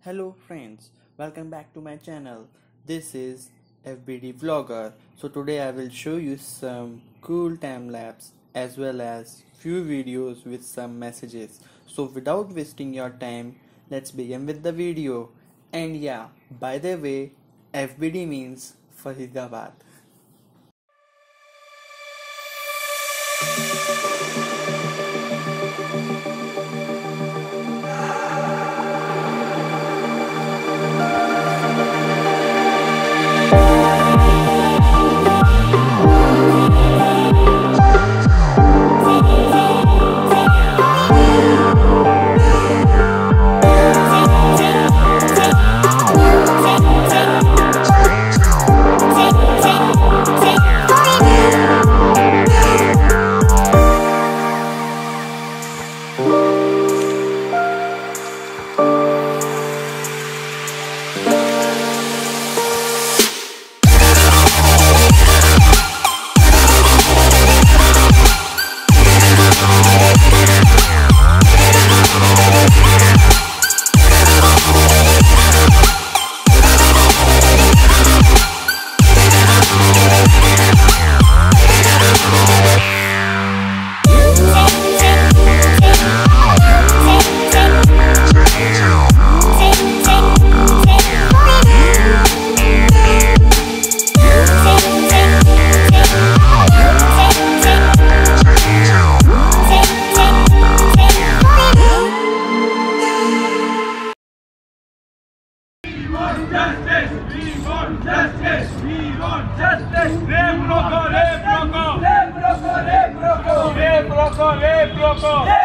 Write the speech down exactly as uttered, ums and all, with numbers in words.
Hello friends, welcome back to my channel. This is F B D Vlogger. So today I will show you some cool time lapse as well as few videos with some messages. So without wasting your time, let's begin with the video. And yeah, by the way, F B D means Faridabad. Justice! We want justice! We want justice! Le broco, le broco! Le broco, le broco! Le broco, le broco!